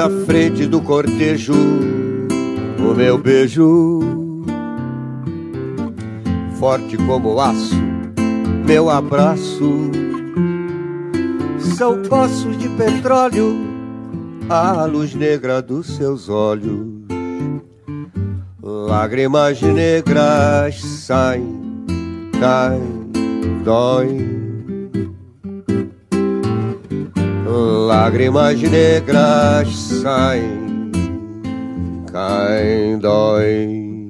na frente do cortejo, o meu beijo, forte como aço, meu abraço, são poços de petróleo, a luz negra dos seus olhos. Lágrimas negras saem, caem, doem. Lágrimas negras saem, caem, doem.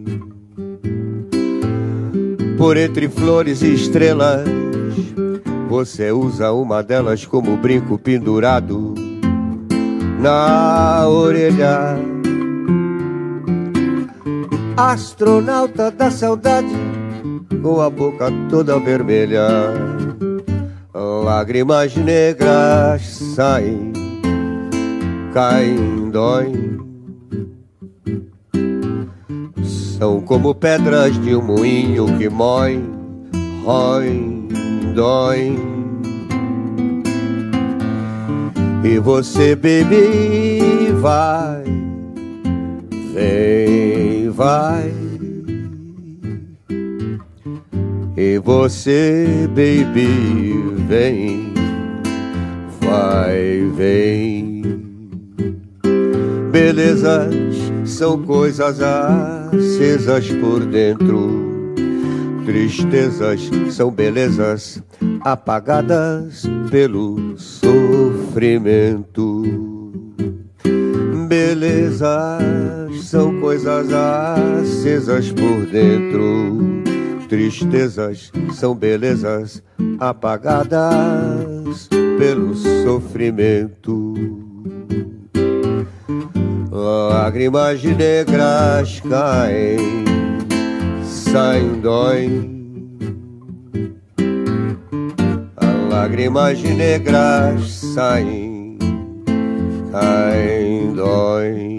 Por entre flores e estrelas, você usa uma delas como brinco pendurado na orelha. Astronauta da saudade, com a boca toda vermelha. Lágrimas negras saem, caem, doem. São como pedras de um moinho que moem, roem, doem. E você, baby, vai, vem, vai. E você, baby, vem, vai, vem. Belezas são coisas acesas por dentro, tristezas são belezas apagadas pelo sofrimento. Belezas são coisas acesas por dentro, tristezas são belezas apagadas pelo sofrimento. Lágrimas negras caem, saem, doem. Lágrimas negras saem, caem, doem.